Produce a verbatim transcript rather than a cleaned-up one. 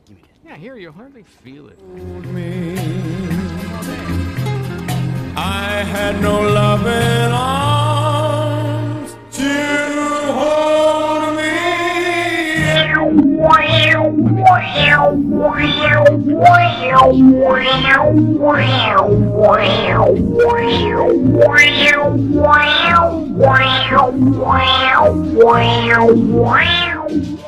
Yeah, here you hardly feel it. I had no loving arms to hold me. Wow.